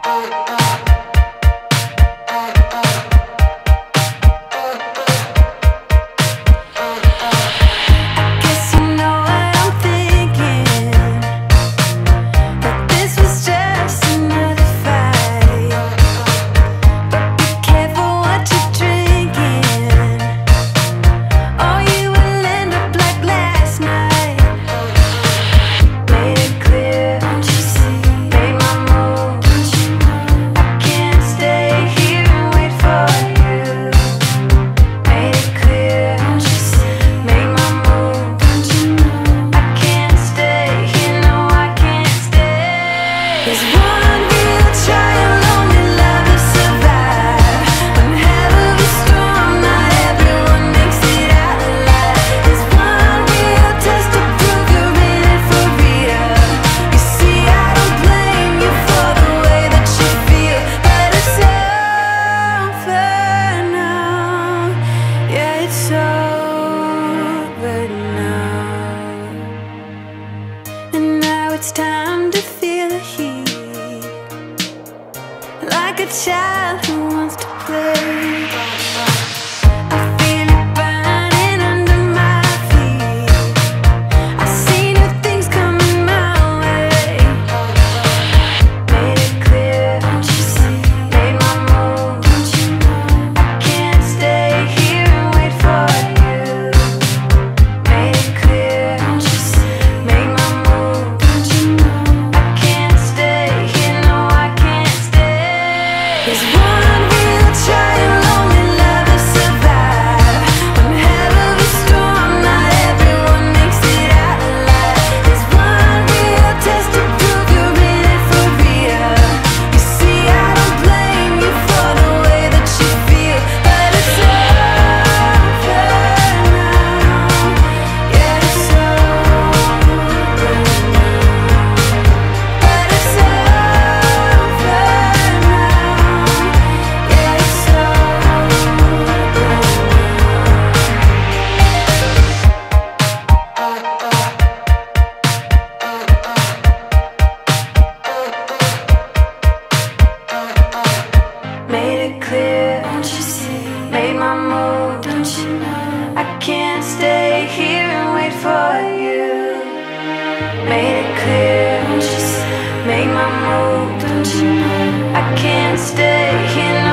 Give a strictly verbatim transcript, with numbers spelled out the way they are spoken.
It's time to feel the heat, like a child who wants to play. I feel it burning under my feet. I see new things coming my way. Made it clear, don't you see? Made my move, don't you know? I can't stay here and wait for you. Made it clear, don't you see? Made my move, don't you know? I can't stay here, no, I can't stay. 'Cause one will try and lonely love to survive. When hell of a storm, not everyone makes it out alive. There's one real test to prove you're in it for real. You see, I don't blame you for the way that you feel, but it's over now. Yeah, it's over now. But it's over now. Yeah, it's Made it clear, don't you see? Made my move, don't you know? I can't stay here and wait for you. Made it clear, don't you see? Made my move, don't you know? I can't stay here.